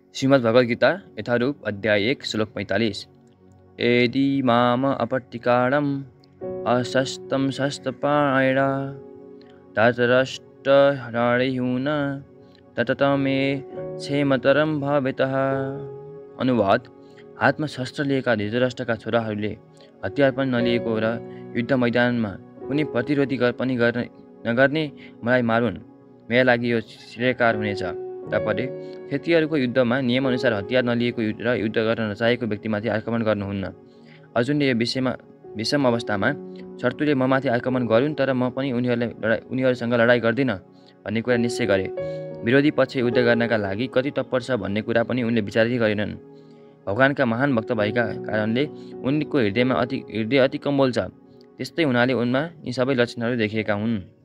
श्रीमद् भगवद गीता यथारूप अध्याय 1 श्लोक 45। यदि माम अपट्टिकाणम अशस्तं शस्त्रपाणिण धातराष्ट्रहृण ततमे क्षेमतरम भवेतः। अनुवाद। हातमा शस्त्र लिएका धृतराष्ट्रका छोराहरूले हतियार पनि नलिएको र युद्ध मैदानमा कुनै प्रतिरोधी पनि नगर्ने मलाई मारुन्, मेरा लागि यो श्रेयकार हुनेछ। तात्पर्य, क्षत्रियहरूको युद्धमा नियमअनुसार हतियार नलिएको र युद्ध गर्न नचाहेको व्यक्तिमाथि आक्रमण गर्नुहुन्न। अर्जुनले यो विषम अवस्थामा शत्रुले ममाथि आक्रमण गरून् तर म पनि उनीहरूसँग लडाइँ गर्दिनँ भन्ने कुरा निश्चय गरे। विरोधी पक्ष युद्ध गर्नका लागि कति तत्पर छ भन्ने कुरा पनि उनले विचारै गरेनन्। भगवानका महान भक्त भएका कारणले उनको हृदय अति कोमल छ। त्यस्तै हुनाले उनमा यी सबै लक्षणहरू देखिएका हुन्।